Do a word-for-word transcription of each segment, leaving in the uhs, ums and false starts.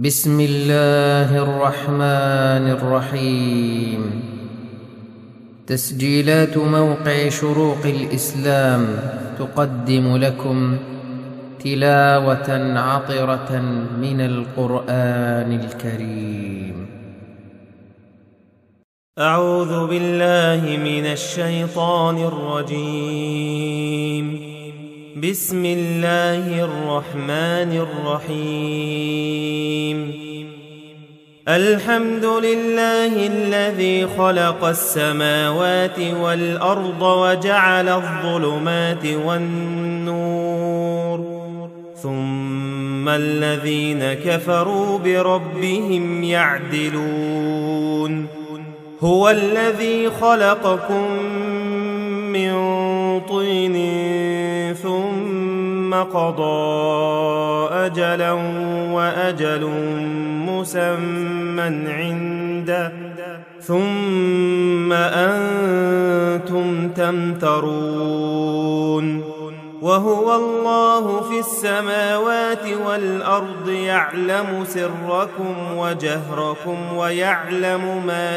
بسم الله الرحمن الرحيم. تسجيلات موقع شروق الإسلام تقدم لكم تلاوة عطرة من القرآن الكريم. أعوذ بالله من الشيطان الرجيم. بسم الله الرحمن الرحيم. الحمد لله الذي خلق السماوات والأرض وجعل الظلمات والنور، ثم الذين كفروا بربهم يعدلون. هو الذي خلقكم من طين ثم قضى أجلا وأجل مسمى عنده ثم أنتم تمترون. وهو الله في السماوات والأرض يعلم سركم وجهركم ويعلم ما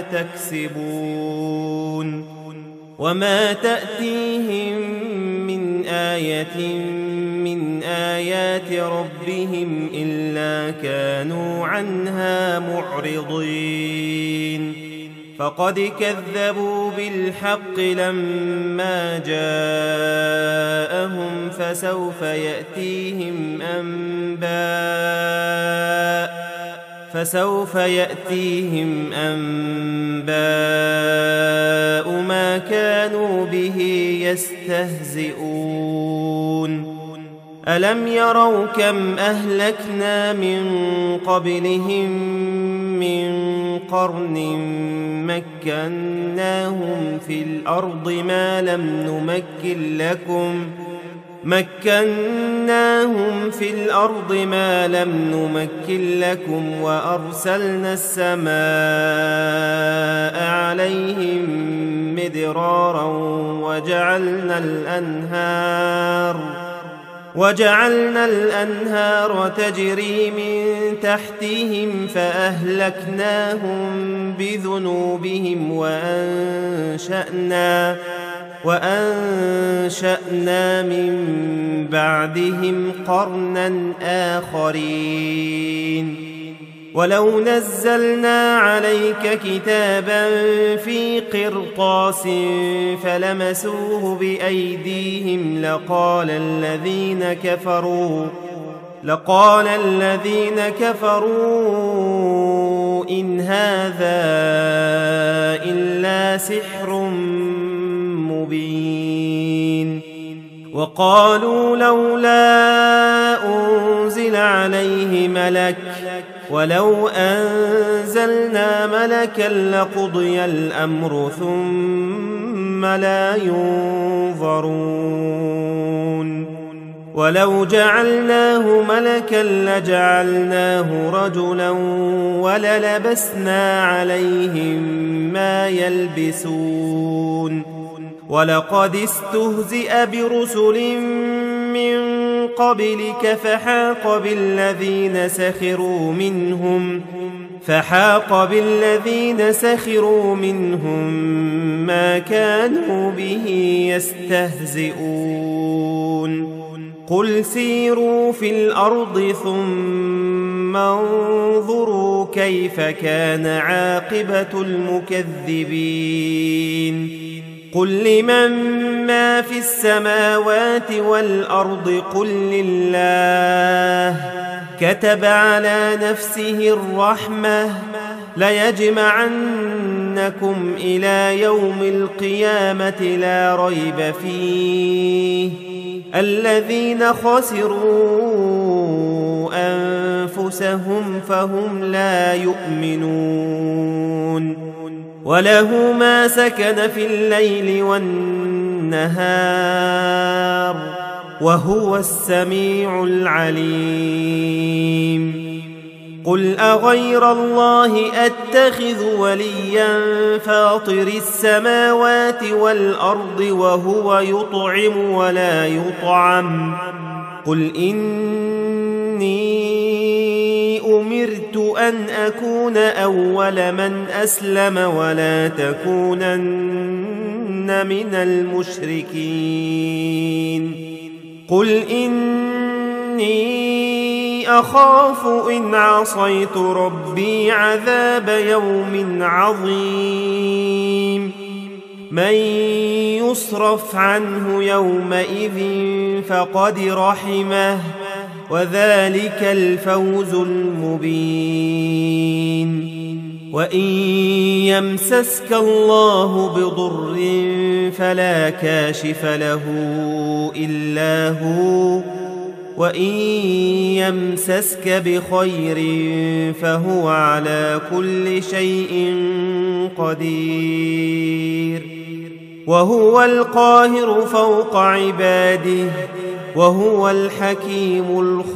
تكسبون. وما تأتيهم من آية من آيات ربهم إلا كانوا عنها معرضين. فقد كذبوا بالحق لما جاءهم فسوف يأتيهم أنباء فسوف يأتيهم أنباء ما كانوا به يستهزئون. ألم يروا كم أهلكنا من قبلهم من قرن مكناهم في الأرض ما لم نمكن لكم مكناهم في الأرض ما لم نمكن لكم وأرسلنا السماء عليهم مدرارا وجعلنا الأنهار وجعلنا الأنهار تجري من تحتهم فأهلكناهم بذنوبهم وأنشأنا وأنشأنا من بعدهم قرنا آخرين. ولو نزلنا عليك كتابا في قرطاس فلمسوه بأيديهم لقال الذين كفروا لقال الذين كفروا إن هذا إلا سحر مبين. وقالوا لولا أنزل عليه ملك ولو أنزلنا ملكا لقضي الأمر ثم لا ينظرون. ولو جعلناه ملكا لجعلناه رجلا وللبسنا عليهم ما يلبسون. ولقد استهزئ برسل من قبلك فحاق بالذين سخروا منهم فحاق بالذين سخروا منهم ما كانوا به يستهزئون. قل سيروا في الأرض ثم انظروا كيف كان عاقبة المكذبين. قل لمن ما في السماوات والأرض قل لله كتب على نفسه الرحمة ليجمعنكم إلى يوم القيامة لا ريب فيه الذين خسروا أنفسهم فهم لا يؤمنون. وله ما سكن في الليل والنهار وهو السميع العليم. قل أغير الله أتخذ وليا فاطر السماوات والأرض وهو يطعم ولا يطعم قل إني أمرت أن أكون أول من أسلم ولا تكونن من المشركين قل إني أخاف إن عصيت ربي عذاب يوم عظيم من يصرف عنه يومئذ فقد رحمه وذلك الفوز المبين وإن يمسسك الله بضر فلا كاشف له إلا هو وإن يمسسك بخير فهو على كل شيء قدير وهو القاهر فوق عباده وهو الحكيم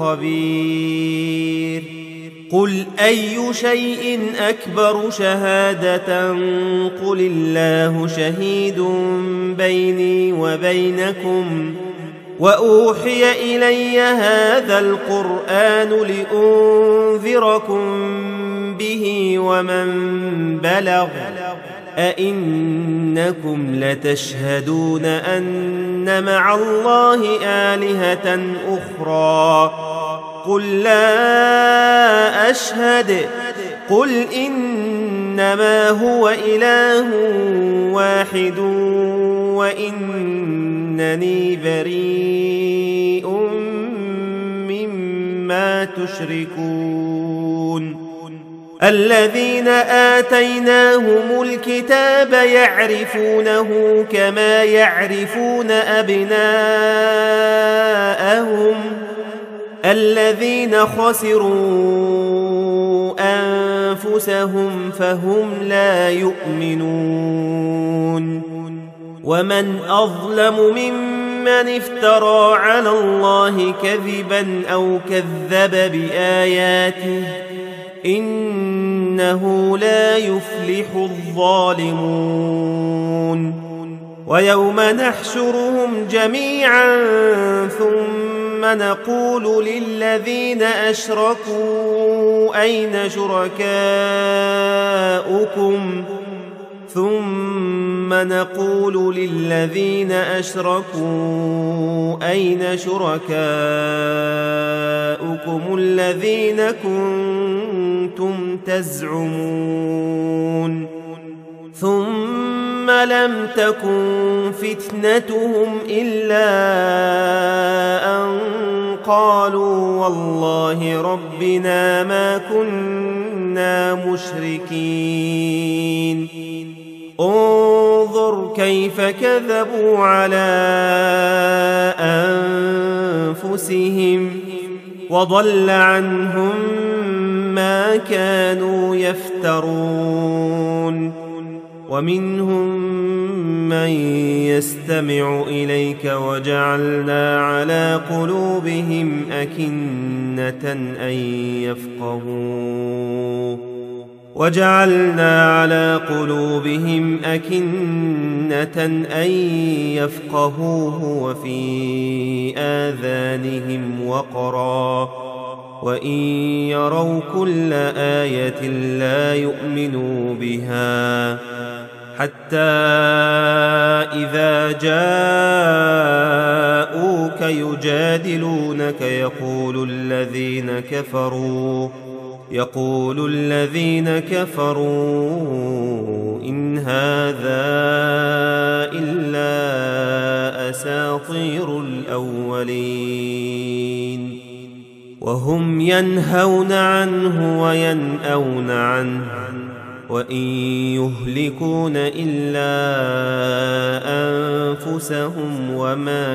الخبير قل أي شيء أكبر شهادة قل الله شهيد بيني وبينكم وأوحي إلي هذا القرآن لأنذركم به ومن بلغ أئنكم لتشهدون أن مع الله آلهة أخرى قل لا أشهد قل إنما هو إله واحد وإنني بريء مما تشركون الذين آتيناهم الكتاب يعرفونه كما يعرفون أبناءهم الذين خسروا أنفسهم فهم لا يؤمنون ومن أظلم ممن افترى على الله كذبا أو كذب بآياته إنه لا يفلح الظالمون ويوم نحشرهم جميعا ثم نقول للذين أشركوا أين شركاؤكم ثم نقول للذين أشركوا أين شركاؤكم الذين كنتم تزعمون ثم لم تكن فتنتهم إلا أن قالوا والله ربنا ما كنا مشركين انظر كيف كذبوا على أنفسهم وضل عنهم ما كانوا يفترون ومنهم من يستمع إليك وجعلنا على قلوبهم أكنة أن يفقهوه وجعلنا على قلوبهم أكنة أن يفقهوه وفي آذانهم وقرا وإن يروا كل آية لا يؤمنوا بها حتى إذا جاءوك يجادلونك يقول الذين كفروا يقول الذين كفروا إن هذا إلا أساطير الأولين وهم ينهون عنه وينأون عنه وإن يهلكون إلا أنفسهم وما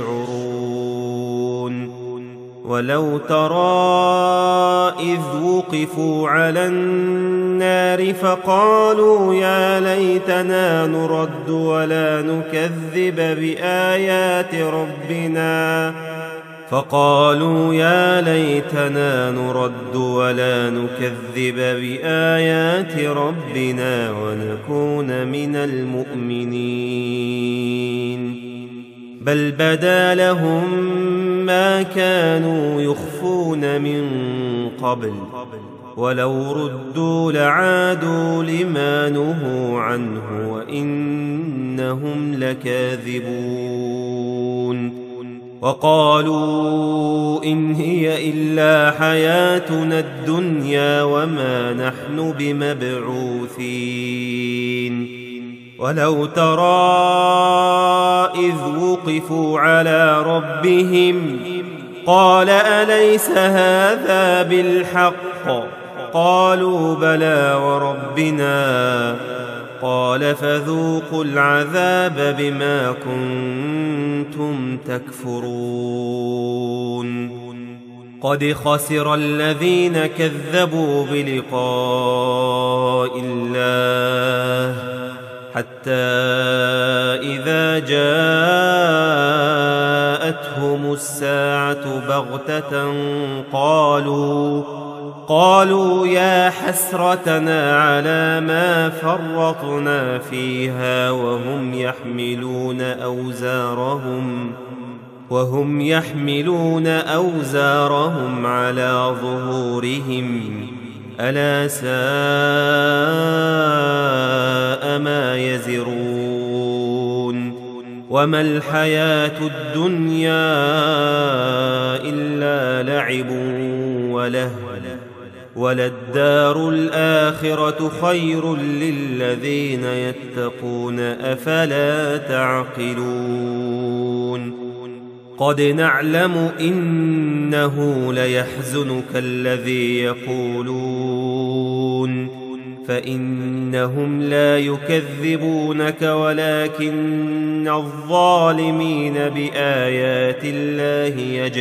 يشعرون ولو ترى إذ وقفوا على النار فقالوا يا ليتنا نرد ولا نكذب بآيات ربنا فقالوا يا ليتنا نرد ولا نكذب بآيات ربنا ونكون من المؤمنين بل بدا لهم ما كانوا يخفون من قبل ولو ردوا لعادوا لما نهوا عنه وإنهم لكاذبون وقالوا إن هي إلا حياتنا الدنيا وما نحن بمبعوثين ولو ترى إذ وقفوا على ربهم قال أليس هذا بالحق قالوا بلى وربنا قال فذوقوا العذاب بما كنتم تكفرون قد خسر الذين كذبوا بلقاء الله حتى إذا جاءتهم الساعة بغتة قالوا قالوا يا حسرتنا على ما فرطنا فيها وهم يحملون أوزارهم وهم يحملون أوزارهم على ظهورهم ألا ساء ما يزرون وما الحياة الدنيا إلا لعب ولهو وللدار الآخرة خير للذين يتقون أفلا تعقلون قد نعلم إنه ليحزنك الذي يقولون فإنهم لا يكذبونك ولكن الظالمين بآيات الله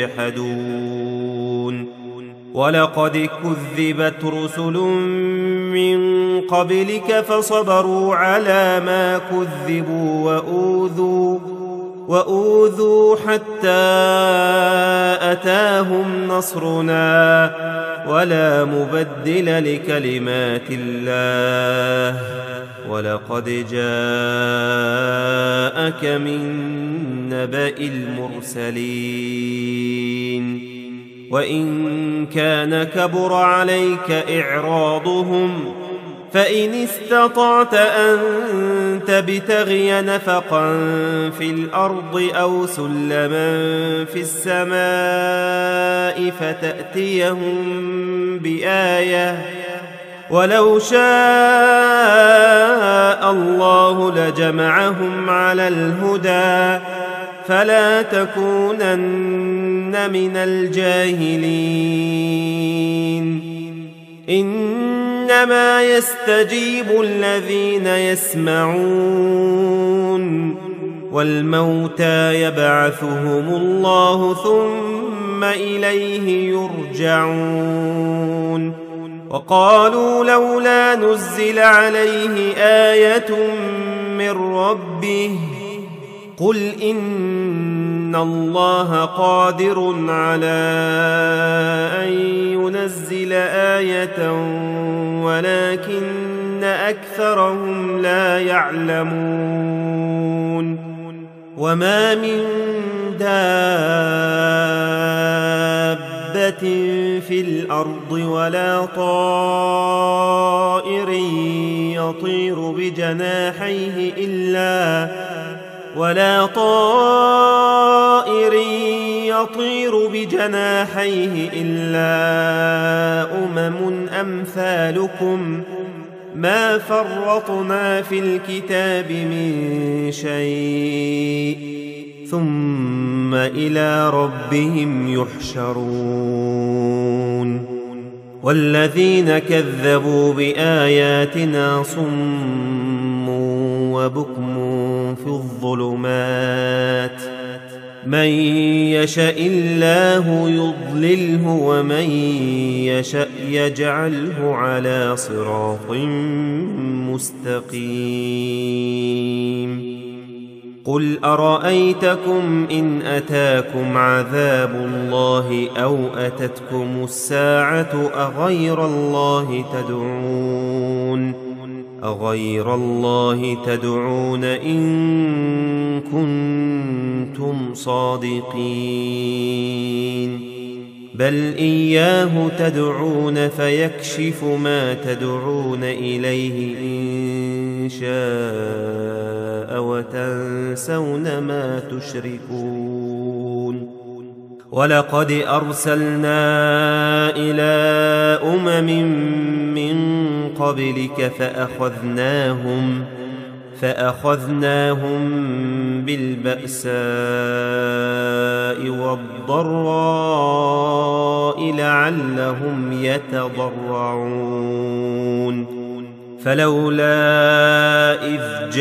يجحدون ولقد كذبت رسل من قبلك فصبروا على ما كذبوا وأوذوا وأوذوا حتى أتاهم نصرنا ولا مبدل لكلمات الله ولقد جاءك من نبأ المرسلين وإن كان كبر عليك إعراضهم فإن استطعت أن تبتغي نفقا في الأرض أو سلما في السماء فتأتيهم بآية ولو شاء الله لجمعهم على الهدى فلا تكونن من الجاهلين إنما يستجيب الذين يسمعون والموتى يبعثهم الله ثم إليه يرجعون وقالوا لولا نزل عليه آية من ربه قل إن الله قادر على أن ينزل آية ولكن أكثرهم لا يعلمون وما من دابة في الأرض ولا طائر يطير بجناحيه إلا ولا طائر يطير بجناحيه إلا أمم أمثالكم ما فرطنا في الكتاب من شيء ثم إلى ربهم يحشرون والذين كذبوا بآياتنا صم وبكم في الظلمات من يشاء الله يضلله ومن يشاء يجعله على صراط مستقيم قل أرأيتكم إن أتاكم عذاب الله أو أتتكم الساعة أغير الله تدعون أغير الله تدعون إن كنتم صادقين بل إياه تدعون فيكشف ما تدعون إليه إن شاء وتنسون ما تشركون. ولقد أرسلنا إلى أمم من قبلك فأخذناهم فأخذناهم بالبأساء والضراء لعلهم يتضرعون. فلولا إذ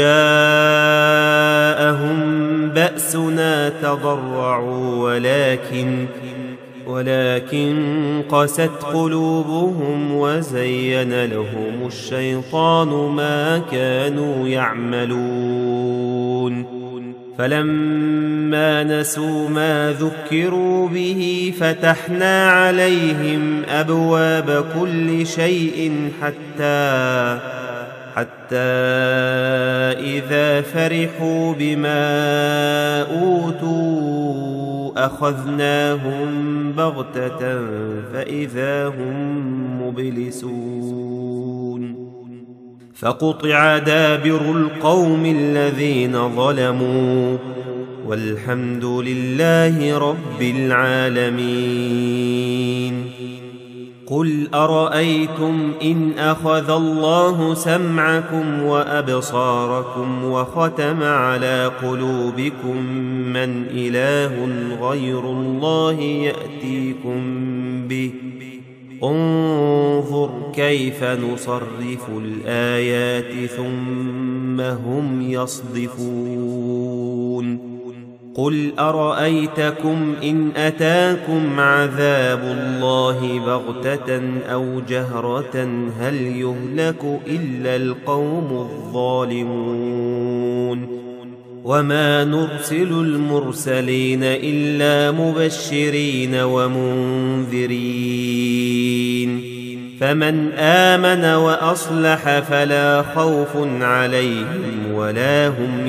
جاءهم بأسنا تضرعوا ولكن ولكن قست قلوبهم وزين لهم الشيطان ما كانوا يعملون. فلما نسوا ما ذكروا به فتحنا عليهم أبواب كل شيء حتى حتى إذا فرحوا بما أوتوا أخذناهم بغتة فإذا هم مبلسون. فقطع دابر القوم الذين ظلموا والحمد لله رب العالمين. قل أرأيتم إن أخذ الله سمعكم وأبصاركم وختم على قلوبكم من إله غير الله يأتيكم به انظر كيف نصرف الآيات ثم هم يصدفون. قل أرأيتكم إن أتاكم عذاب الله بغتة أو جهرة هل يهلك إلا القوم الظالمون. وما نرسل المرسلين إلا مبشرين ومنذرين فمن آمن وأصلح فلا خوف عليهم ولا هم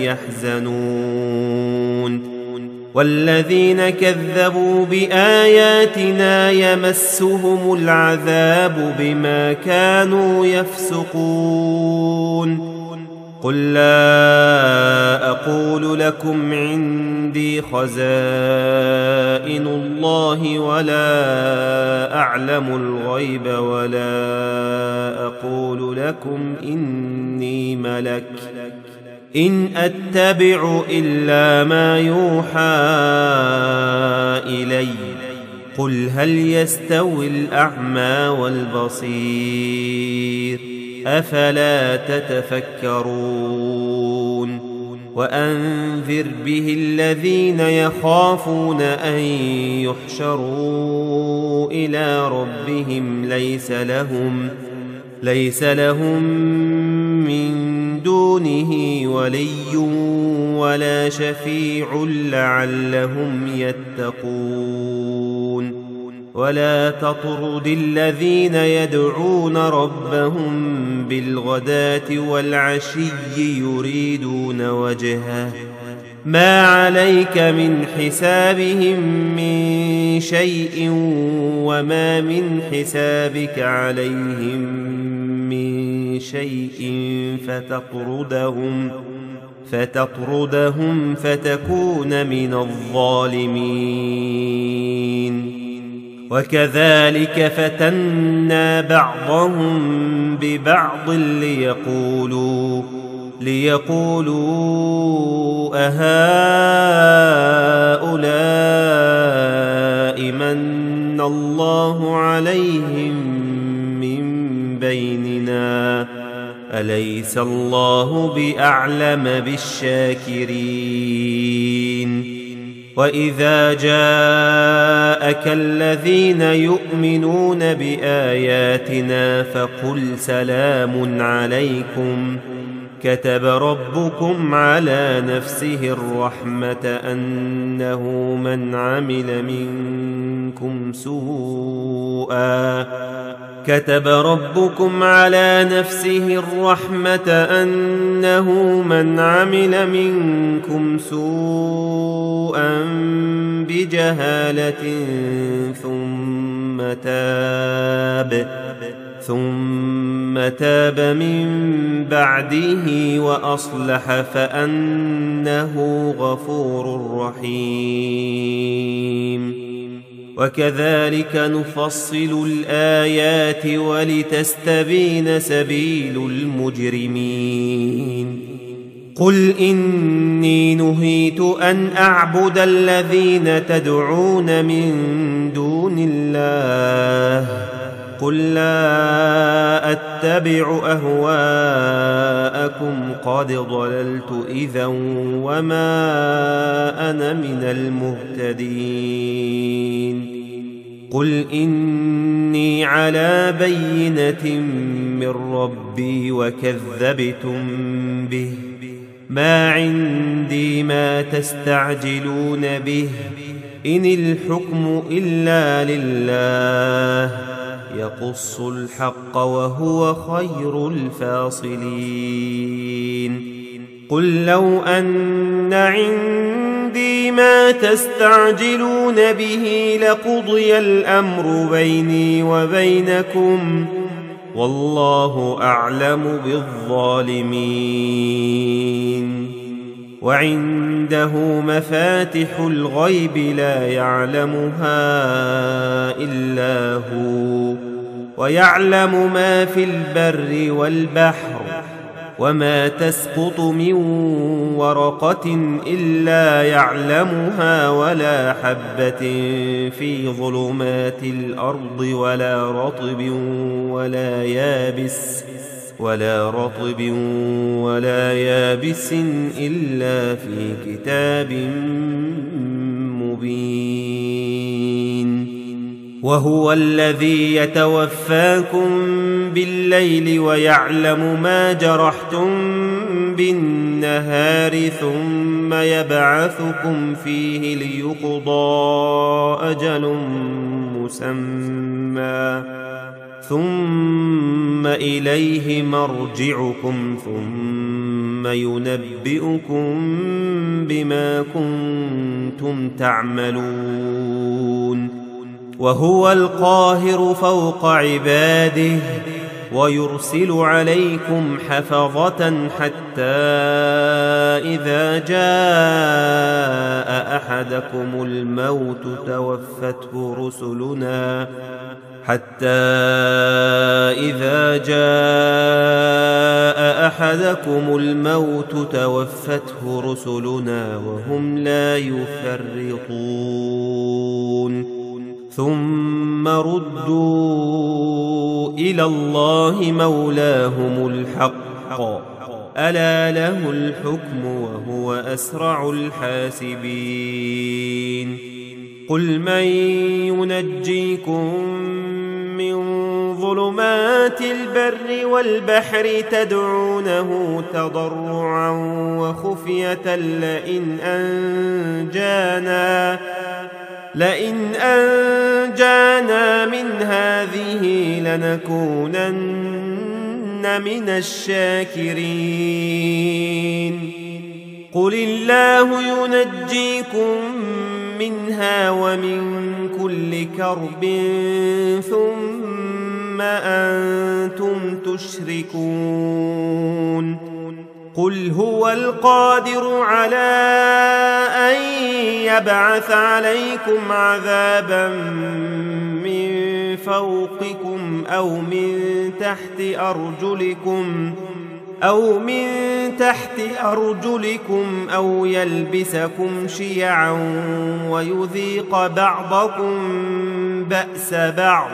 يحزنون. والذين كذبوا بآياتنا يمسهم العذاب بما كانوا يفسقون. قل لا أقول لكم عندي خزائن الله ولا أعلم الغيب ولا أقول لكم إني ملك إن أتبع إلا ما يوحى إلي. قل هل يستوي الأعمى والبصير أفلا تتفكرون. وأنذر به الذين يخافون أن يحشروا إلى ربهم ليس لهم ليس لهم من دونه ولي ولا شفيع لعلهم يتقون. ولا تطرد الذين يدعون ربهم بالغداة والعشي يريدون وجهه ما عليك من حسابهم من شيء وما من حسابك عليهم من شيء فتطردهم فتطردهم فتكون من الظالمين. وكذلك فتنا بعضهم ببعض ليقولوا ليقولوا أهؤلاء من الله عليهم من بيننا أليس الله بأعلم بالشاكرين. وإذا جاءك الذين يؤمنون بآياتنا فقل سلام عليكم كتب ربكم على نفسه الرحمة أنه من عمل منكم سوءا كتب ربكم على نفسه الرحمة أنه من عمل منكم سوءا بجهالة ثم تاب ثم تاب من بعده وأصلح فأنه غفور رحيم. وكذلك نفصل الآيات ولتستبين سبيل المجرمين. قل إني نهيت أن أعبد الذين تدعون من دون الله قل لا أتبع أهواءكم قد ضللت إذا وما أنا من المهتدين. قل إني على بينة من ربي وكذبتم به ما عندي ما تستعجلون به إن الحكم إلا لله يقص الحق وهو خير الفاصلين. قل لو أن عندي ما تستعجلون به لقضي الأمر بيني وبينكم والله أعلم بالظالمين. وعنده مفاتح الغيب لا يعلمها إلا هو ويعلم ما في البر والبحر وما تسقط من ورقة إلا يعلمها ولا حبة في ظلمات الأرض ولا رطب ولا يابس ولا رطب ولا يابس إلا في كتاب مبين. وهو الذي يتوفاكم بالليل ويعلم ما جرحتم بالنهار ثم يبعثكم فيه ليقضى أجل مسمى ثم إليه مرجعكم ثم ينبئكم بما كنتم تعملون. وهو القاهر فوق عباده ويرسل عليكم حفظة حتى إذا جاء أحدكم الموت توفته رسلنا حتى إذا جاء أحدكم الموت توفته رسلنا وهم لا يفرطون ثم ردوا إلى الله مولاهم الحق ألا له الحكم وهو أسرع الحاسبين. قل من ينجيكم من ظلمات البر والبحر تدعونه تضرعا وخفية لئن أنجانا لئن أنجانا من هذه لنكونن من الشاكرين. قل الله ينجيكم منها ومن كل كرب ثم أنتم تشركون. قل هو القادر على أن يبعث عليكم عذابا من فوقكم أو من تحت أرجلكم أو من تحت أرجلكم أو يلبسكم شيعا ويذيق بعضكم بأس بعض.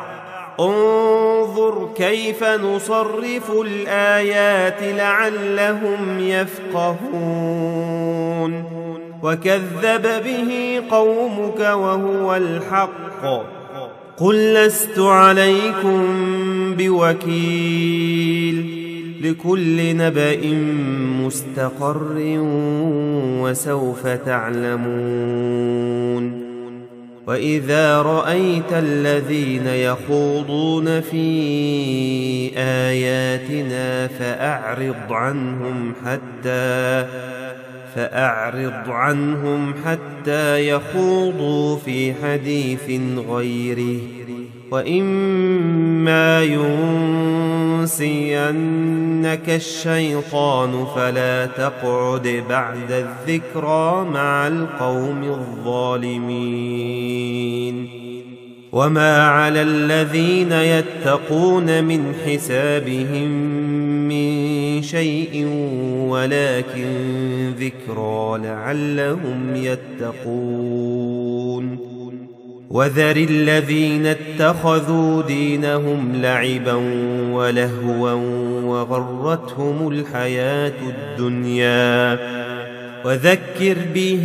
انظر كيف نصرف الآيات لعلهم يفقهون. وكذب به قومك وهو الحق. قل لست عليكم بوكيل لكل نبأ مستقر وسوف تعلمون. وإذا رأيت الذين يخوضون في آياتنا فأعرض عنهم حتى فأعرض عنهم حتى يخوضوا في حديث غيره، وإما ينسينك الشيطان فلا تقعد بعد الذكرى مع القوم الظالمين. وما على الذين يتقون من حسابهم من شيء ولكن ذكرى لعلهم يتقون. وذر الذين اتخذوا دينهم لعبا ولهوا وغرتهم الحياة الدنيا، وذكر به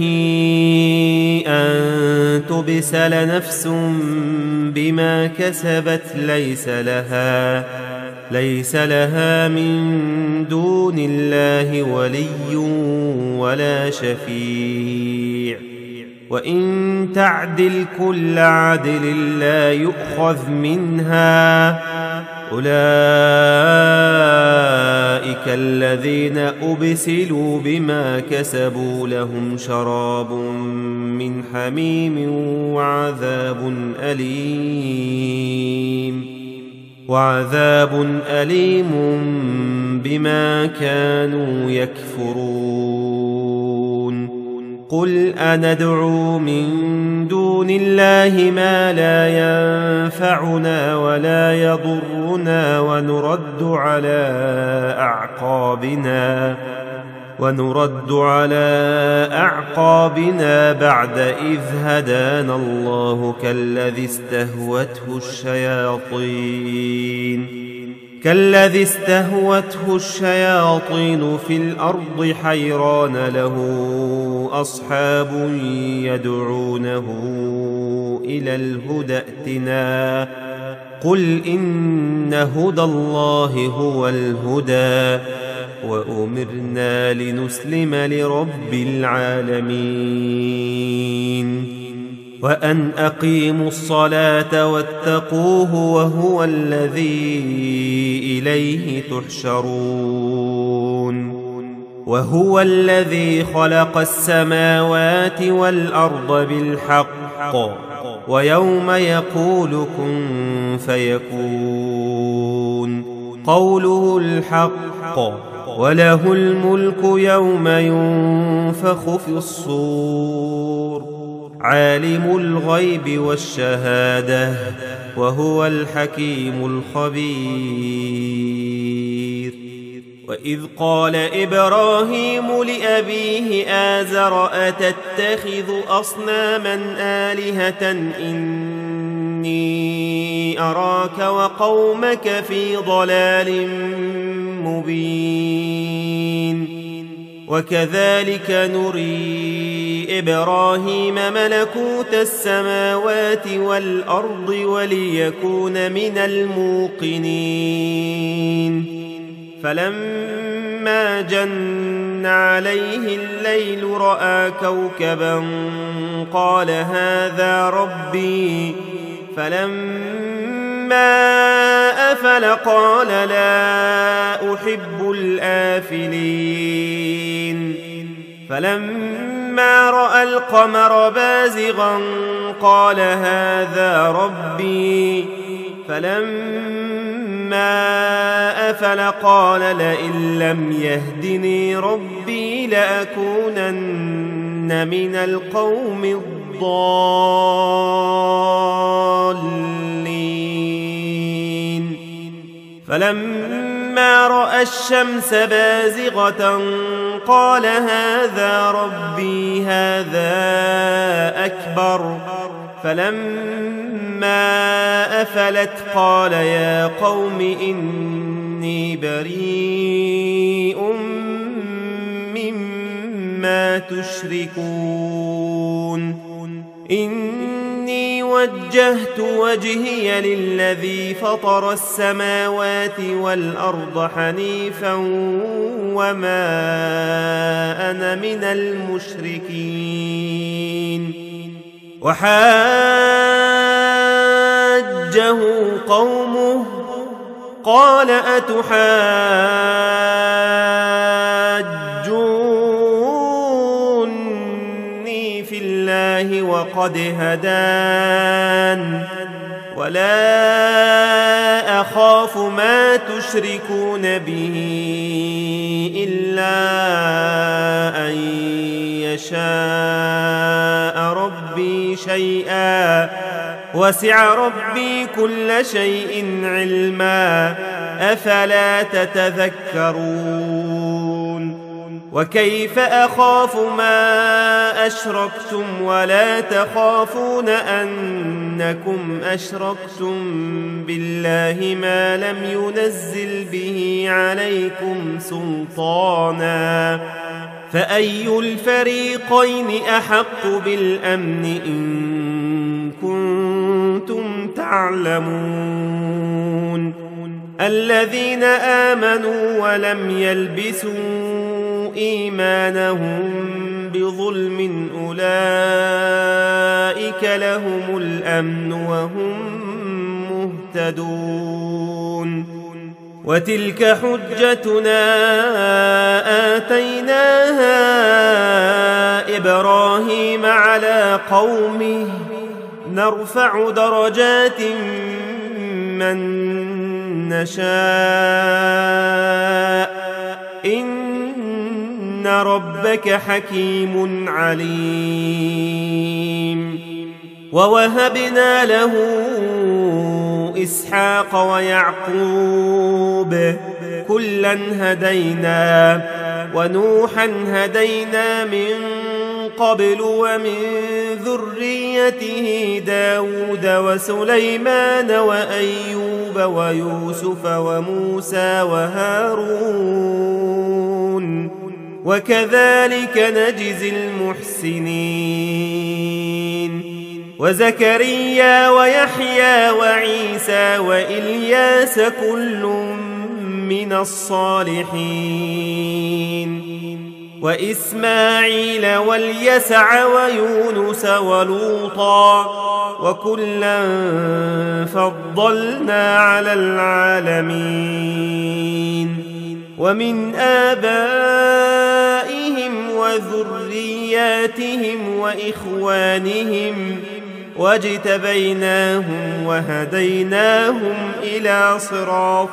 أن تبسل نفس بما كسبت ليس لها ليس لها من دون الله ولي ولا شفيع، وإن تعدل كل عدل لا يؤخذ منها. أولئك الذين أبسلوا بما كسبوا لهم شراب من حميم وعذاب أليم وعذاب أليم بما كانوا يكفرون. قل أندعو من دون الله ما لا ينفعنا ولا يضرنا ونرد على أعقابنا ونرد على أعقابنا بعد إذ هدانا الله كالذي استهوته الشياطين كالذي استهوته الشياطين في الأرض حيران له أصحاب يدعونه إلى الهدى ائتنا. قل إن هدى الله هو الهدى وأمرنا لنسلم لرب العالمين. وأن أقيموا الصلاة واتقوه وهو الذي إليه تحشرون. وهو الذي خلق السماوات والأرض بالحق ويوم يقول كن فيكون قوله الحق وله الملك يوم ينفخ في الصور عالم الغيب والشهادة وهو الحكيم الخبير. وإذ قال إبراهيم لأبيه آزر أتتخذ أصناما آلهة إني أراك وقومك في ضلال مبين. وكذلك نري إبراهيم ملكوت السماوات والأرض وليكون من الموقنين. فلما جن عليه الليل رأى كوكبا قال هذا ربي، فلما أفل قال لا أحب الآفلين. فلما رأى القمر بازغا قال هذا ربي، فلما أفل قال لئن لم يهدني ربي لأكونن من القوم الضالين. فلما رأى الشمس بازغة قال هذا ربي هذا أكبر. فلما أفلت قال يا قوم إني بريء مما تشركون. إني وجهت وجهي للذي فطر السماوات والأرض حنيفا وما أنا من المشركين. وحاجه قومه قال أتحاجوني وقد هدان ولا أخاف ما تشركون به إلا أن يشاء ربي شيئا وسع ربي كل شيء علما أفلا تتذكرون وكيف أخاف ما أشركتم ولا تخافون أنكم أشركتم بالله ما لم ينزل به عليكم سلطانا فأي الفريقين أحق بالأمن إن كنتم تعلمون الذين آمنوا ولم يلبسوا إيمانهم بظلم أولئك لهم الأمن وهم مهتدون وتلك حجتنا آتيناها إبراهيم على قومه نرفع درجات من نشاء إن ربك حكيم عليم ووهبنا له إسحاق ويعقوب كلا هدينا ونوحا هدينا من قبل ومن ذريته داود وسليمان وأيوب ويوسف وموسى وهارون وكذلك نجزي المحسنين وزكريا ويحيى وعيسى وإلياس كل من الصالحين وإسماعيل واليسع ويونس ولوطا وكلا فضلنا على العالمين ومن آبائهم وذرياتهم وإخوانهم واجتبيناهم وهديناهم إلى صراط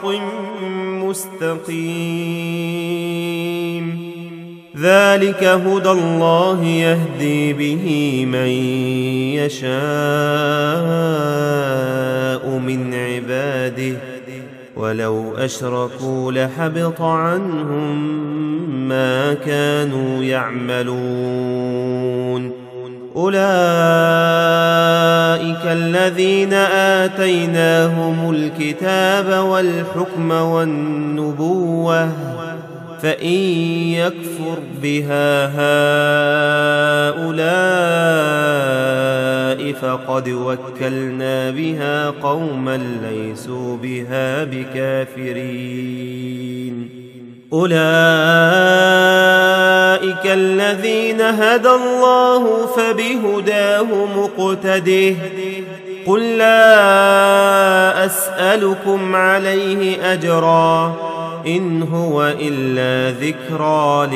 مستقيم ذلك هدى الله يهدي به من يشاء من عباده ولو أشركوا لحبط عنهم ما كانوا يعملون أولئك الذين آتيناهم الكتاب والحكم والنبوة فإن يكفر بها هؤلاء فقد وكلنا بها قوما ليسوا بها بكافرين أولئك الذين هدى الله فبهداه مقتده قل لا أسألكم عليه أجرا إن هو إلا ذكرى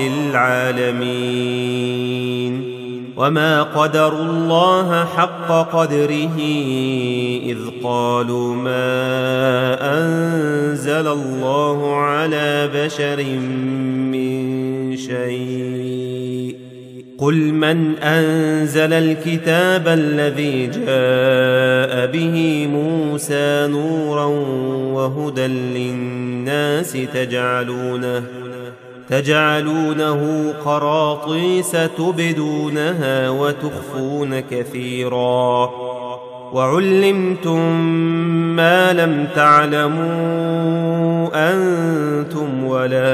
للعالمين وما قدروا الله حق قدره إذ قالوا ما أنزل الله على بشر من شيء قل من أنزل الكتاب الذي جاء به موسى نورا وهدى للناس تجعلونه تجعلونه قراطيس تبدونها وتخفون كثيرا وعلمتم ما لم تعلموا أنتم ولا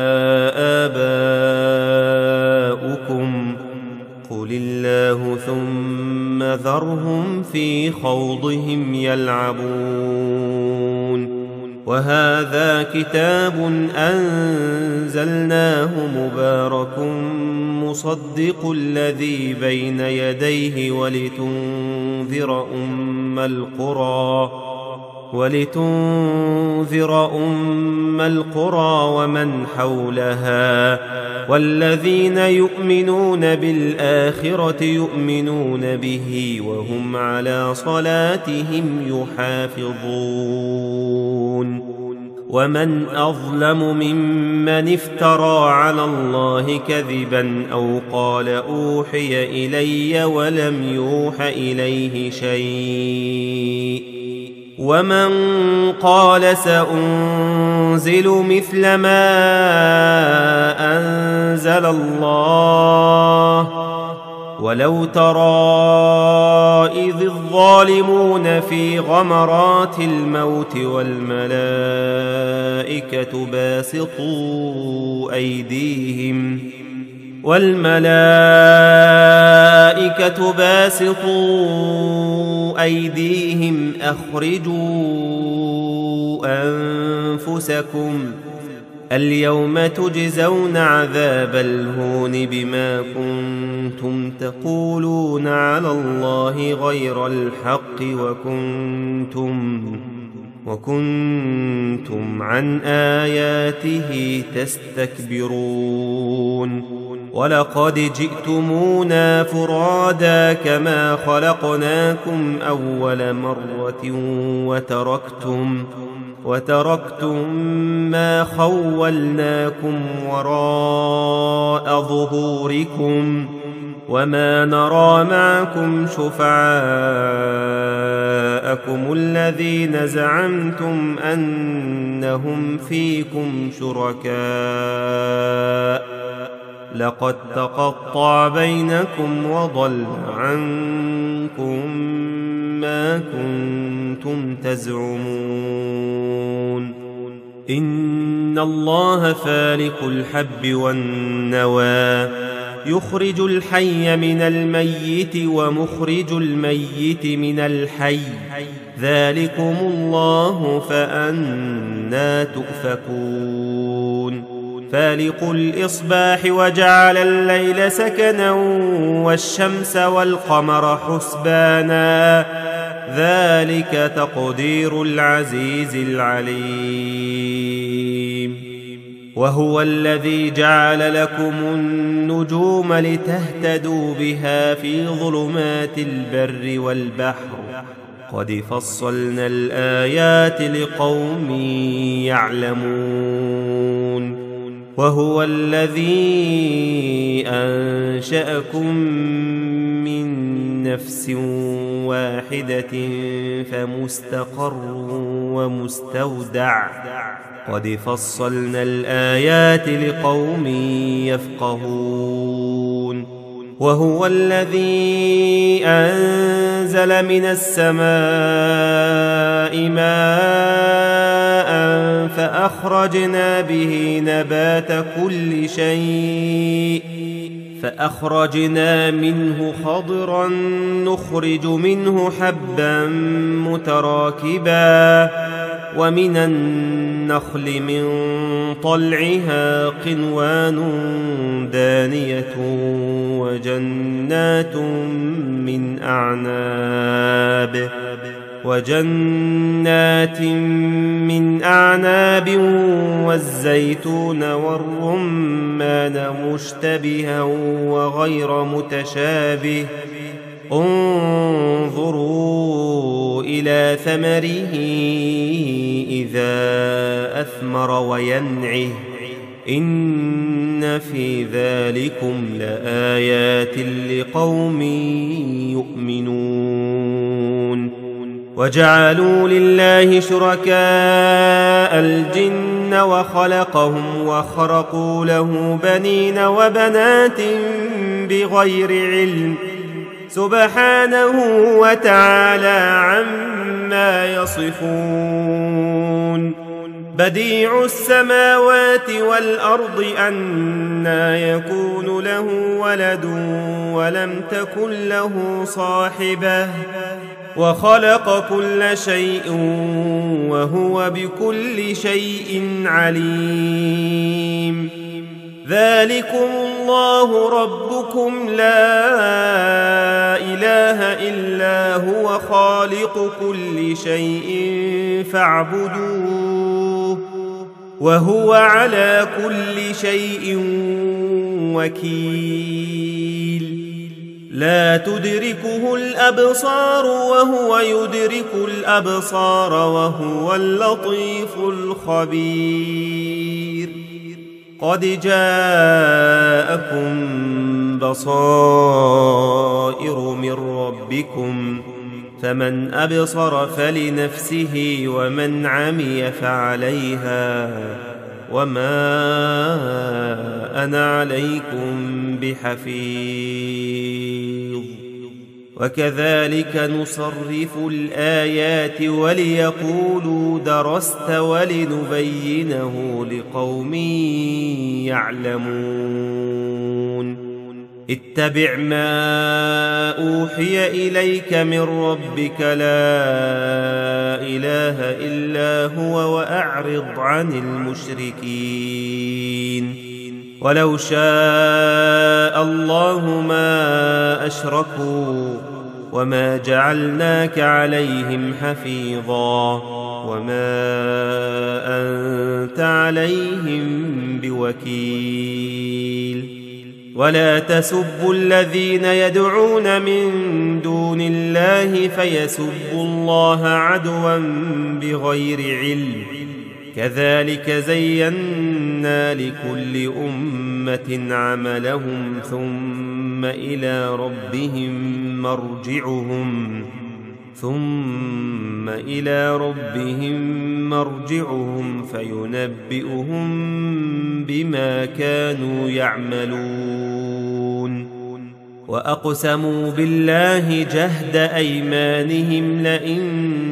آباؤكم قل الله ثم ذرهم في خوضهم يلعبون وهذا كتاب أنزلناه مبارك مصدق الذي بين يديه ولتنذر أم القرى ولتنذر أم القرى ومن حولها والذين يؤمنون بالآخرة يؤمنون به وهم على صلاتهم يحافظون ومن أظلم ممن افترى على الله كذبا أو قال أوحي إلي ولم يوح إليه شيء ومن قال سأنزل مثل ما أنزل الله ولو ترى إذ الظالمون في غمرات الموت والملائكة باسطوا أيديهم والملائكة باسطوا أيديهم أخرجوا أنفسكم اليوم تجزون عذاب الهون بما كنتم تقولون على الله غير الحق وكنتم وكنتم عن آياته تستكبرون ولقد جئتمونا فرادا كما خلقناكم أول مرة وتركتم وتركتم ما خولناكم وراء ظهوركم وما نرى معكم شفعاءكم الذين زعمتم أنهم فيكم شركاء لقد تقطع بينكم وضل عنكم ما كنتم تزعمون إن الله فالق الحب والنوى يخرج الحي من الميت ومخرج الميت من الحي ذلكم الله فأنى تؤفكون فالق الإصباح وجعل الليل سكنا والشمس والقمر حسبانا ذلك تقدير العزيز العليم وهو الذي جعل لكم النجوم لتهتدوا بها في ظلمات البر والبحر قد فصلنا الآيات لقوم يعلمون وهو الذي أنشأكم من نفس واحدة فمستقر ومستودع قد فصلنا الآيات لقوم يفقهون وهو الذي أنزل من السماء ماء فأخرجنا به نبات كل شيء فأخرجنا منه خضرا نخرج منه حبا متراكبا ومن النخل من طلعها قنوان دانية وجنات من أعناب وجنات من أعناب والزيتون والرمان مشتبها وغير متشابه انظروا إلى ثمره إذا أثمر وينعه إن في ذلكم لآيات لقوم يؤمنون وجعلوا لله شركاء الجن وخلقهم وخرقوا له بنين وبنات بغير علم سبحانه وتعالى عما يصفون بديع السماوات والأرض أنى يكون له ولد ولم تكن له صاحبة وخلق كل شيء وهو بكل شيء عليم ذلكم الله ربكم لا إله إلا هو خالق كل شيء فاعبدوه وهو على كل شيء وكيل لا تدركه الأبصار وهو يدرك الأبصار وهو اللطيف الخبير قد جاءكم بصائر من ربكم فمن أبصر فلنفسه ومن عمي فعليها وما أنا عليكم بحفيظ وكذلك نصرف الآيات وليقولوا درست ولنبينه لقوم يعلمون اتبع ما أوحي إليك من ربك لا إله إلا هو وأعرض عن المشركين ولو شاء الله ما أشركوا وما جعلناك عليهم حفيظا وما أنت عليهم بوكيل ولا تسبوا الذين يدعون من دون الله فيسبوا الله عدوا بغير علم كذلك زينا لكل أمة عملهم ثم إلى ربهم مرجعهم ثم إلى ربهم مرجعهم فينبئهم بما كانوا يعملون وأقسموا بالله جهد أيمانهم لئن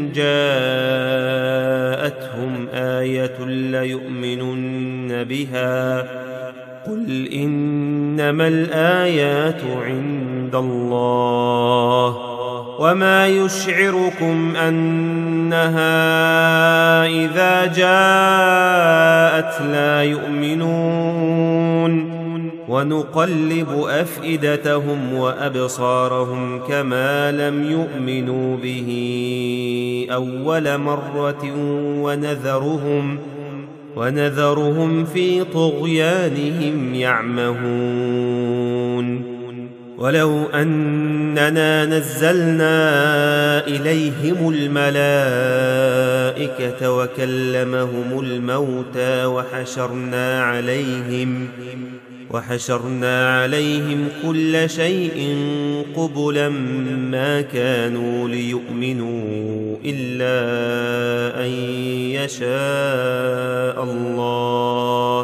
جاءتهم آية ليؤمنن بها قل إنما الآيات عند الله وما يشعركم أنها إذا جاءت لا يؤمنون ونقلب أفئدتهم وأبصارهم كما لم يؤمنوا به أول مرة ونذرهم ونذرهم في طغيانهم يعمهون ولو أننا نزلنا إليهم الملائكة وكلمهم الموتى وحشرنا عليهم وحشرنا عليهم كل شيء قبلا ما كانوا ليؤمنوا إلا أن يشاء الله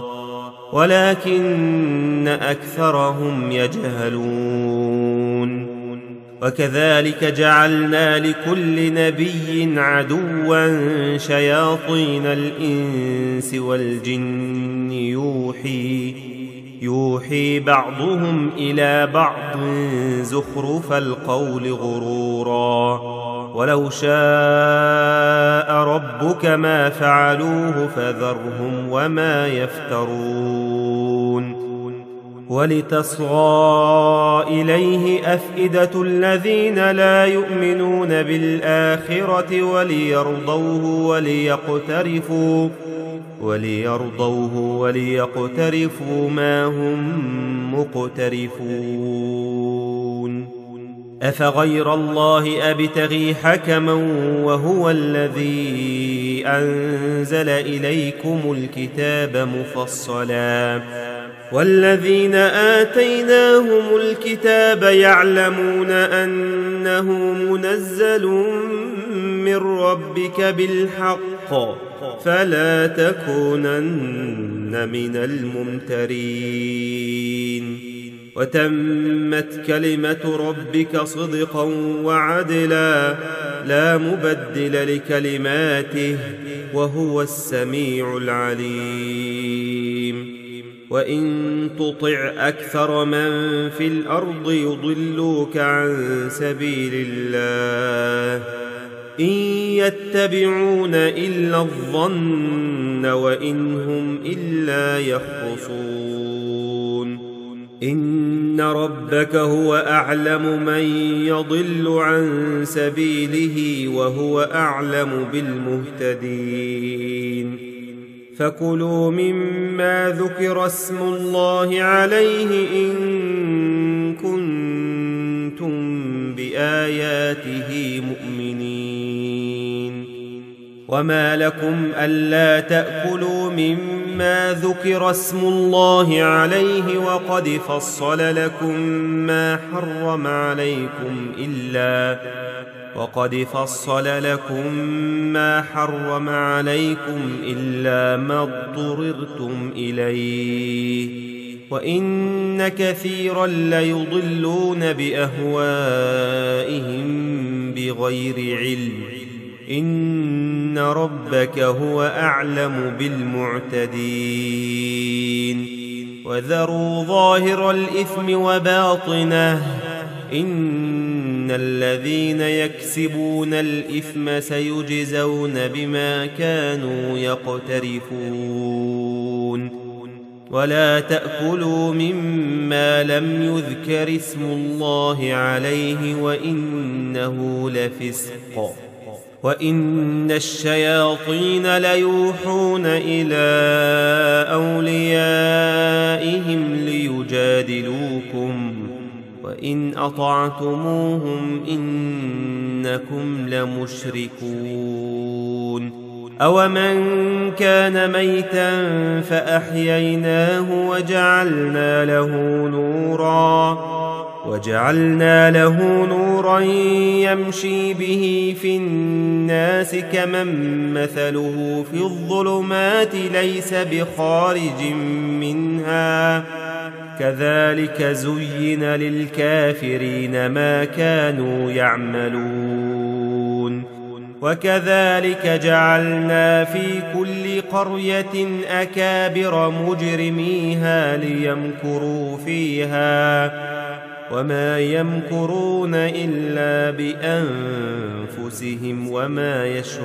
ولكن أكثرهم يجهلون وكذلك جعلنا لكل نبي عدوا شياطين الإنس والجن يوحي يوحي بعضهم إلى بعض زخرف القول غرورا ولو شاء ربك ما فعلوه فذرهم وما يفترون ولتصغى إليه أفئدة الذين لا يؤمنون بالآخرة وليرضوه وليقترفوا وليرضوه وليقترفوا ما هم مقترفون أفغير الله أبتغي حكما وهو الذي أنزل إليكم الكتاب مفصلا والذين آتيناهم الكتاب يعلمون أنه منزل من ربك بالحق فلا تكونن من الممترين وتمت كلمة ربك صدقا وعدلا لا مبدل لكلماته وهو السميع العليم وإن تطع أكثر من في الأرض يضلوك عن سبيل الله إن يتبعون إلا الظن وإن هم إلا يخرصون إن ربك هو أعلم من يضل عن سبيله وهو أعلم بالمهتدين فكلوا مما ذكر اسم الله عليه إن كنتم بآياته مؤمنين وما لكم ألا تأكلوا مما ذكر اسم الله عليه وقد فصل لكم ما حرم عليكم إلا وقد فصل لكم ما حرم عليكم إلا ما اضطررتم إليه وإن كثيرا ليضلون بأهوائهم بغير علم إن ربك هو أعلم بالمعتدين وذروا ظاهر الإثم وباطنه إن الذين يكسبون الإثم سيجزون بما كانوا يقترفون ولا تأكلوا مما لم يذكر اسم الله عليه وإنه لفسق وإن الشياطين ليوحون إلى أوليائهم ليجادلوكم وإن أطعتموهم إنكم لمشركون أومن كان ميتا فأحييناه وجعلنا له نورا وجعلنا له نورا يمشي به في الناس كمن مثله في الظلمات ليس بخارج منها كذلك زين للكافرين ما كانوا يعملون وكذلك جعلنا في كل قرية أكابر مجرميها ليمكروا فيها وما يمكرون إلا بأنفسهم وما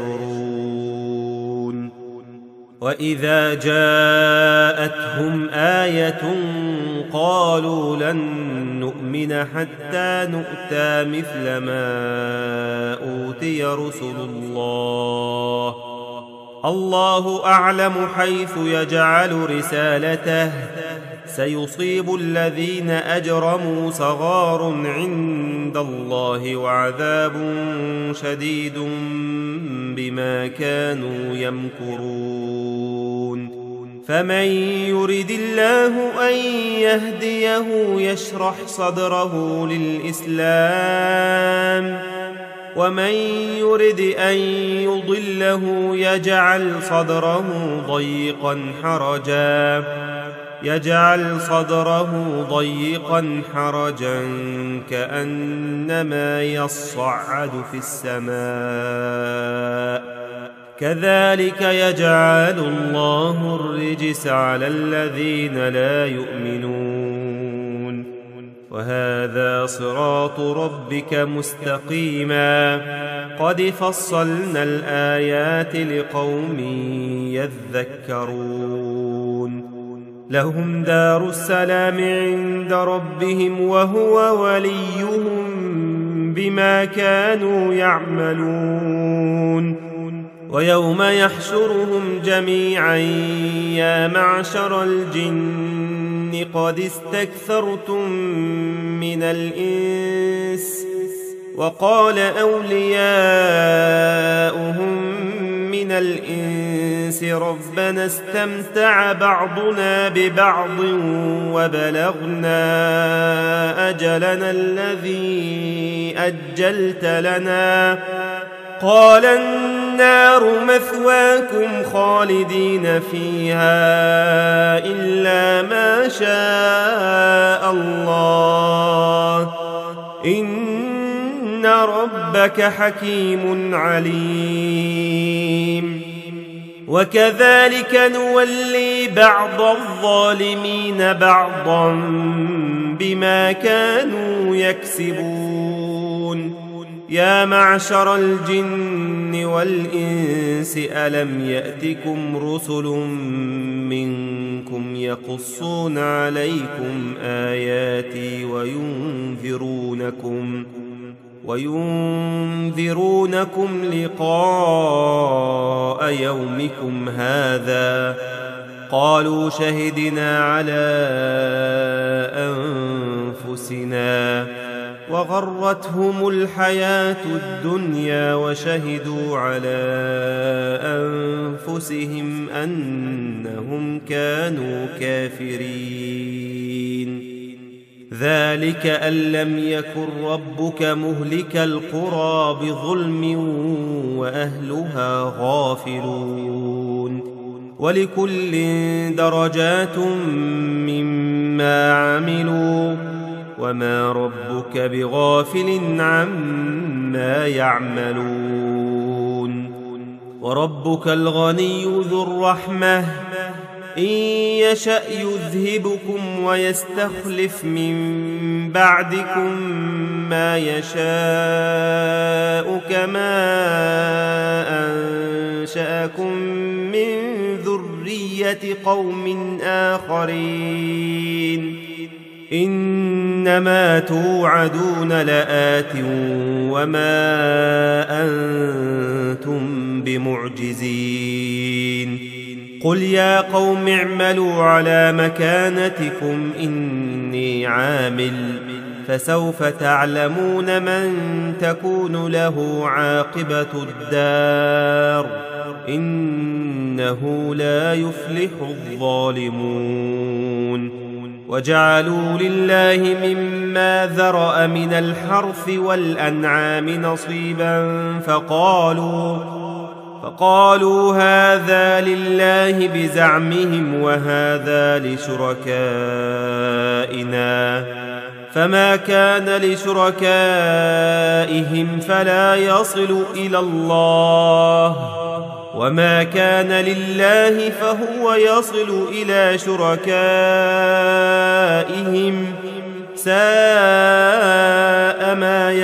يشعرون وإذا جاءتهم آية قالوا لن نؤمن حتى نؤتى مثل ما أوتي رسل الله الله أعلم حيث يجعل رسالته سيصيب الذين أجرموا صغار عند الله وعذاب شديد بما كانوا يمكرون فمن يرد الله أن يهديه يشرح صدره للإسلام ومن يرد أن يضله يجعل صدره ضيقا حرجا يجعل صدره ضيقا حرجا كأنما يصعد في السماء كذلك يجعل الله الرجس على الذين لا يؤمنون وهذا صراط ربك مستقيما قد فصلنا الآيات لقوم يذكرون لهم دار السلام عند ربهم وهو وليهم بما كانوا يعملون ويوم يحشرهم جميعا يا معشر الجن قد استكثرتم من الإنس وقال أولياؤهم من الإنس ربنا استمتع بعضنا ببعض وبلغنا أجلنا الذي أجلت لنا قال النار مثواكم خالدين فيها إلا ما شاء الله إن ربك حكيم عليم وكذلك نولي بعض الظالمين بعضا بما كانوا يكسبون يا معشر الجن والإنس ألم يأتكم رسل منكم يقصون عليكم آياتي وينذرونكم وينذرونكم لقاء يومكم هذا؟ قالوا شهدنا على أنفسنا وغرتهم الحياة الدنيا وشهدوا على أنفسهم أنهم كانوا كافرين. ذلك أن لم يكن ربك مهلك القرى بظلم وأهلها غافلون. ولكل درجات مما عملوا وما ربك بغافل عما يعملون. وربك الغني ذو الرحمة إن يشأ يذهبكم ويستخلف من بعدكم ما يشاء كما أنشأكم من ذرية قوم آخرين. إنما توعدون لآت وما أنتم بمعجزين. قل يا قوم اعملوا على مكانتكم إني عامل فسوف تعلمون من تكون له عاقبة الدار إنه لا يفلح الظالمون. وجعلوا لله مما ذرأ من الحرث والأنعام نصيبا فقالوا فقالوا هذا لله بزعمهم وهذا لشركائنا فما كان لشركائهم فلا يصل إلى الله وما كان لله فهو يصل إلى شركائهم ساء ما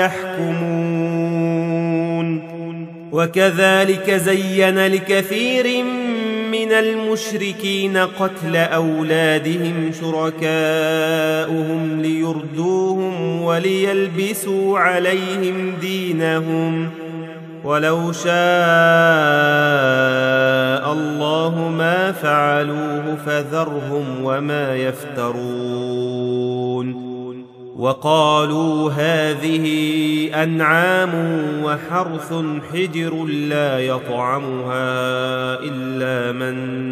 يحكمون. وكذلك زين لكثير من المشركين قتل أولادهم شركاؤهم ليردوهم وليلبسوا عليهم دينهم ولو شاء الله ما فعلوه فذرهم وما يفترون. وقالوا هذه أنعام وحرث حجر لا يطعمها إلا من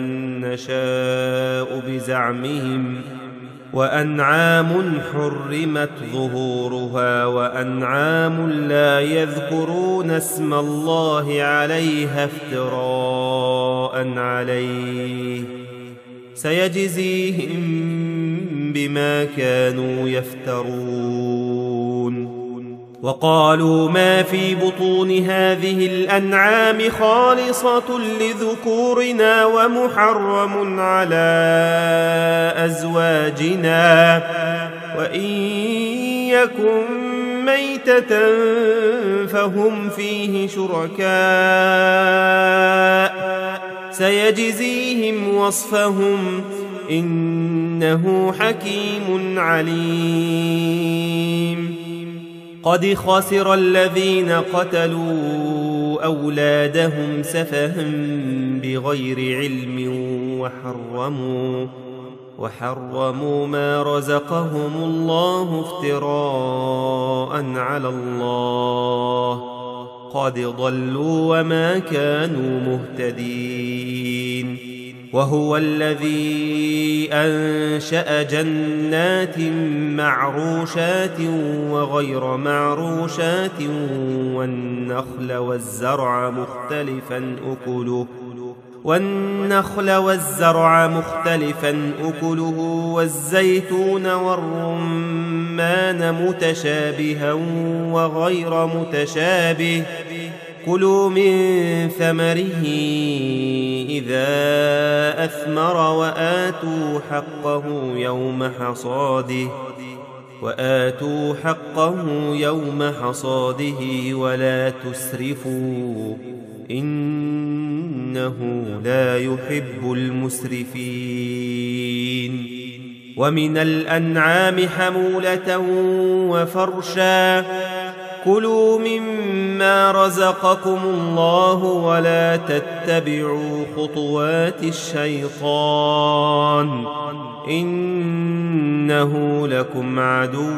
نشاء بزعمهم وأنعام حرمت ظهورها وأنعام لا يذكرون اسم الله عليها افتراء عليه سيجزيهم بما كانوا يفترون. وقالوا ما في بطون هذه الأنعام خالصة لذكورنا ومحرم على أزواجنا وإن يكن ميتة فهم فيه شركاء سيجزيهم وصفهم إنه حكيم عليم. قد خسر الذين قتلوا أولادهم سفها بغير علم وحرموا وحرموا ما رزقهم الله افتراء على الله قد ضلوا وما كانوا مهتدين. وهو الذي أنشأ جنات معروشات وغير معروشات والنخل والزرع مختلفا أكله والنخل والزرع مختلفا أكله والزيتون والرمان متشابها وغير متشابه كلوا من ثمره إذا أثمر وآتوا حقه يوم حصاده وآتوا حقه يوم حصاده ولا تسرفوا إنه لا يحب المسرفين. ومن الأنعام حمولة وفرشا كلوا مما رزقكم الله ولا تتبعوا خطوات الشيطان إنه لكم عدو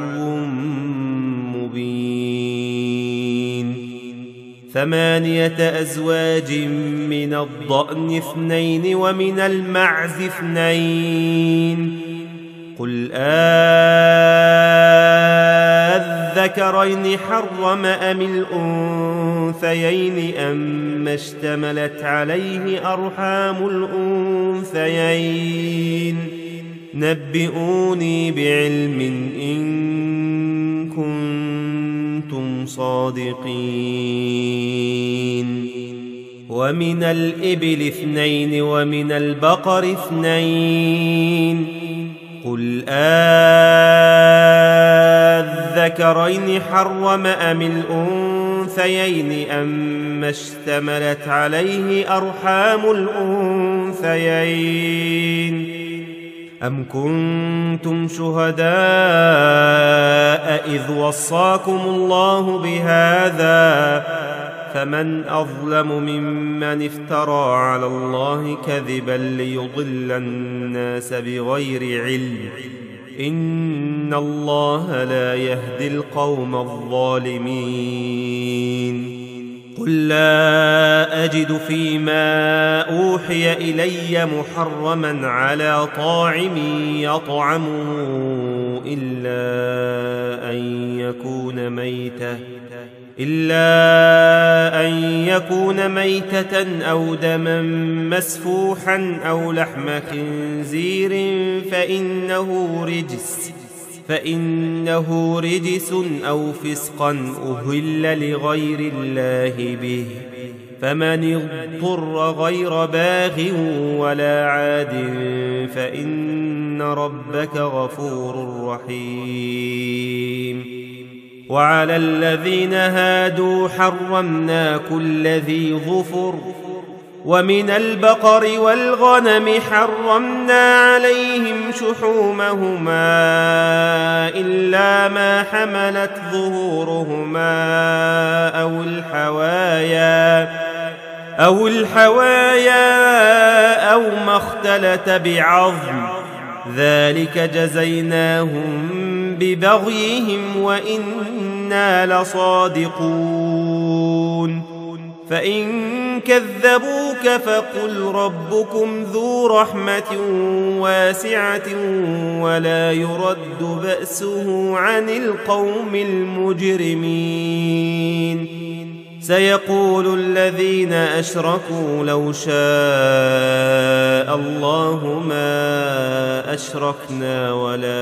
مبين. ثمانية أزواج من الضأن اثنين ومن المعز اثنين قل أذكرين حرم أم الأنثيين أم اشتملت عليه أرحام الأنثيين نبئوني بعلم إن كنتم صادقين. ومن الإبل اثنين ومن البقر اثنين قل أذكرين حرم أم الأنثيين أم اشتملت عليه أرحام الأنثيين أم كنتم شهداء إذ وصاكم الله بهذا فمن أظلم ممن افترى على الله كذبا ليضل الناس بغير علم إن الله لا يهدي القوم الظالمين. قل لا أجد فيما أوحي إلي محرما على طاعم يطعمه إلا أن يكون ميتة إلا أن يكون ميتة أو دما مسفوحا أو لحم خنزير فإنه رجس فإنه رجس أو فسقا أهل لغير الله به فمن اضطر غير باغ ولا عاد فإن ربك غفور رحيم. وعلى الذين هادوا حرمنا كل ذي ظفر ومن البقر والغنم حرمنا عليهم شحومهما إلا ما حملت ظهورهما أو الحوايا أو الحوايا أو ما اختلت بعظم ذلك جزيناهم ببغيهم وإنا لصادقون. فإن كذبوك فقل ربكم ذو رحمة واسعة ولا يرد بأسه عن القوم المجرمين. سيقول الذين أشركوا لو شاء الله ما أشركنا ولا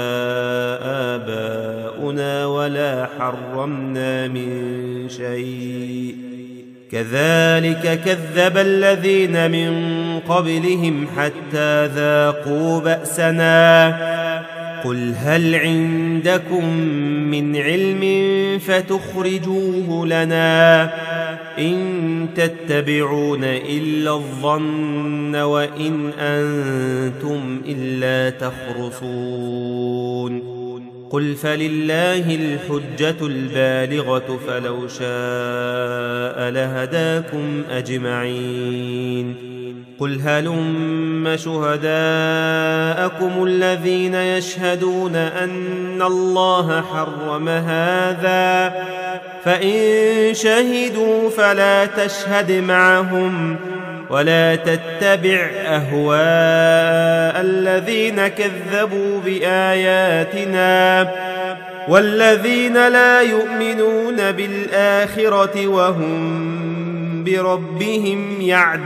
آباؤنا ولا حرمنا من شيء كذلك كذب الذين من قبلهم حتى ذاقوا بأسنا. قل هل عندكم من علم فتخرجوه لنا إن تتبعون إلا الظن وإن أنتم إلا تخرصون. قل فلله الحجة البالغة فلو شاء لهداكم أجمعين. قل هلم شهداءكم الذين يشهدون أن الله حرم هذا فإن شهدوا فلا تشهد معهم ولا تتبع أهواء الذين كذبوا بآياتنا والذين لا يؤمنون بالآخرة وهم بربهم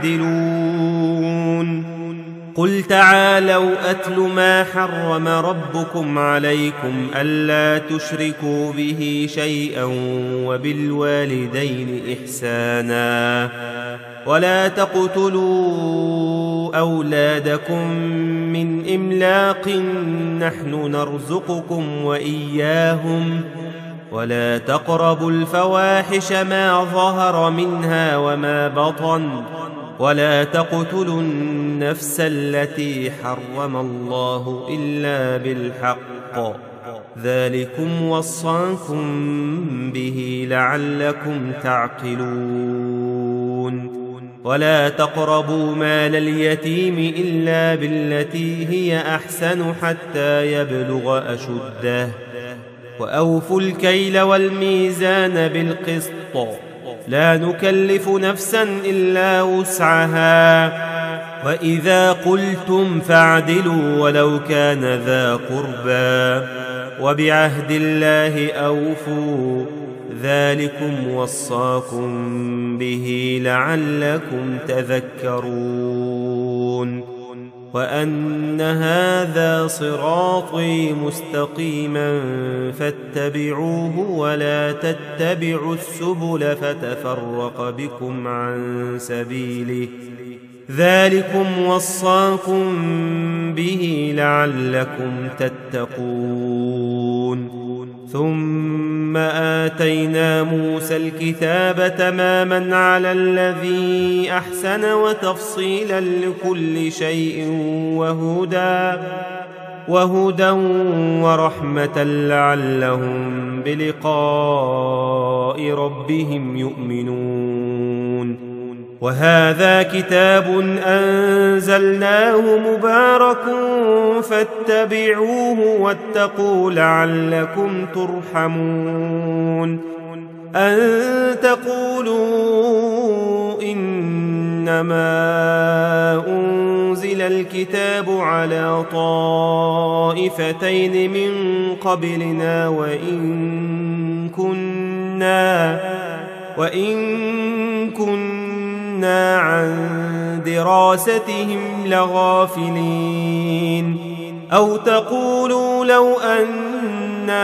يعدلون. قل تعالوا أتل ما حرم ربكم عليكم ألا تشركوا به شيئا وبالوالدين إحسانا ولا تقتلوا أولادكم من إملاق نحن نرزقكم وإياهم ولا تقربوا الفواحش ما ظهر منها وما بطن ولا تقتلوا النفس التي حرم الله إلا بالحق ذلكم وصاكم به لعلكم تعقلون ولا تقربوا مال اليتيم إلا بالتي هي أحسن حتى يبلغ أشده وأوفوا الكيل والميزان بالقسط لا نكلف نفسا إلا وسعها وإذا قلتم فاعدلوا ولو كان ذا قربى وبعهد الله أوفوا ذلكم وصاكم به لعلكم تذكرون وأن هذا صراطي مستقيما فاتبعوه ولا تتبعوا السبل فتفرق بكم عن سبيله ذلكم وصاكم به لعلكم تتقون ثم آتينا موسى الكتاب تماما على الذي أحسن وتفصيلا لكل شيء وهدى وهدى ورحمة لعلهم بلقاء ربهم يؤمنون وهذا كتاب أنزلناه مبارك فاتبعوه واتقوا لعلكم ترحمون أن تقولوا إنما أنزل الكتاب على طائفتين من قبلنا وإن كنا وإن كنا عن دراستهم لغافلين أو تقولوا لو أنا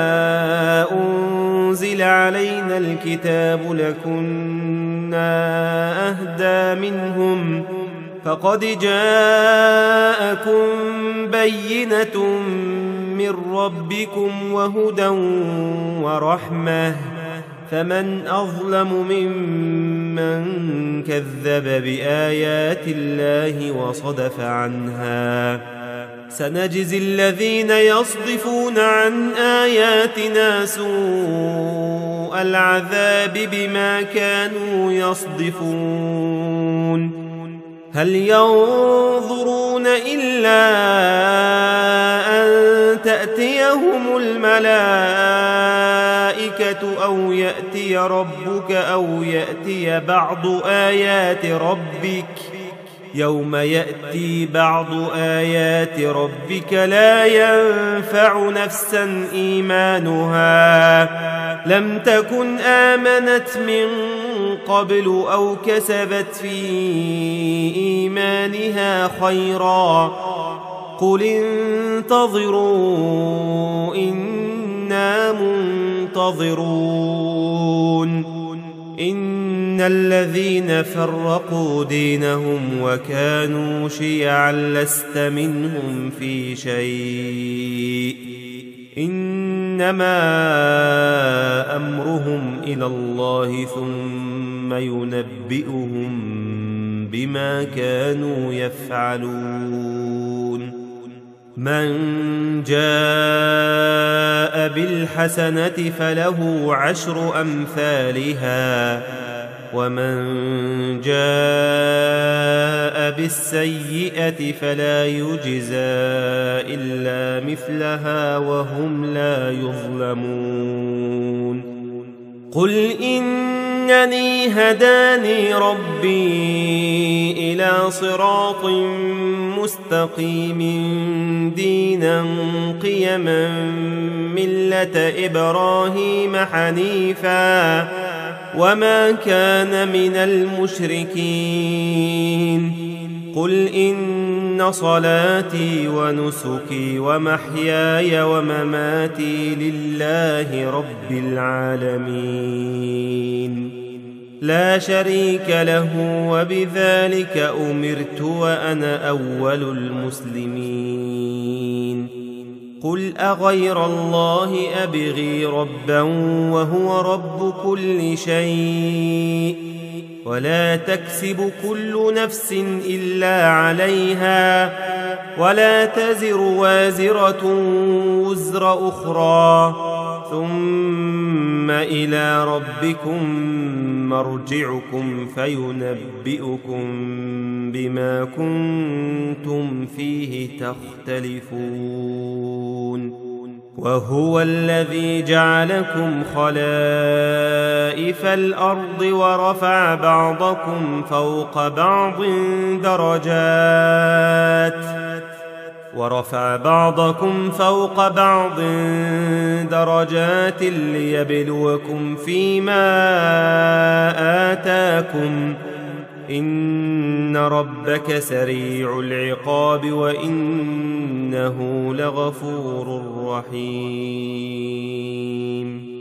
أنزل علينا الكتاب لكنا أهدى منهم فقد جاءكم بينة من ربكم وهدى ورحمة فمن أظلم ممن كذب بآيات الله وصدف عنها سنجزي الذين يصدفون عن آياتنا سوء العذاب بما كانوا يصدفون هل ينظرون إلا أن تأتيهم الملائكة أو يأتي ربك أو يأتي بعض آيات ربك يوم يأتي بعض آيات ربك لا ينفع نفسا إيمانها لم تكن آمنت من قبل أو كسبت في إيمانها خيرا قل انتظروا إنا منتظرون إن الذين فرقوا دينهم وكانوا شيعا لست منهم في شيء إنما أمرهم إلى الله ثم ينبئهم بما كانوا يفعلون من جاء بالحسنة فله عشر أمثالها ومن جاء بالسيئة فلا يجزى إلا مثلها وهم لا يظلمون قل إنني هداني ربي إلى صراط مستقيم دينا قيما ملة إبراهيم حنيفا وما كان من المشركين قل إن صلاتي ونسكي ومحياي ومماتي لله رب العالمين لا شريك له، وبذلك أمرت وأنا أول المسلمين. قل أغير الله أبغي ربا وهو رب كل شيء، ولا تكسب كل نفس إلا عليها، ولا تزر وازرة وزر أخرى، ثم إلى ربكم مرجعكم فينبئكم بما كنتم فيه تختلفون. وهو الذي جعلكم خلائف الأرض ورفع بعضكم فوق بعض درجات ورفع بعضكم فوق بعض درجات ليبلوكم فيما آتاكم، إن ربك سريع العقاب وإنه لغفور رحيم.